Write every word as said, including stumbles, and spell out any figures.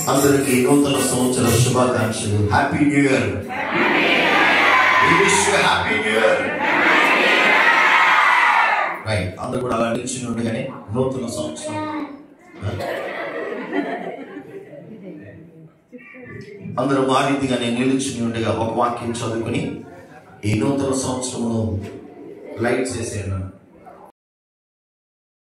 అందరికీ నూతన సంవత్సర శుభాకాంక్షలు. Happy new year. Happy new year. Right, అందరూ కూడా అలా నిలిచి ఉండగానే నూతన సంవత్సరం అందరూ మా రీతిగానే నిలిచి ఉండగా ఒక వాక్యం చదువుకుని ఈ నూతన సంవత్సరమును లైట్ చేసేయను.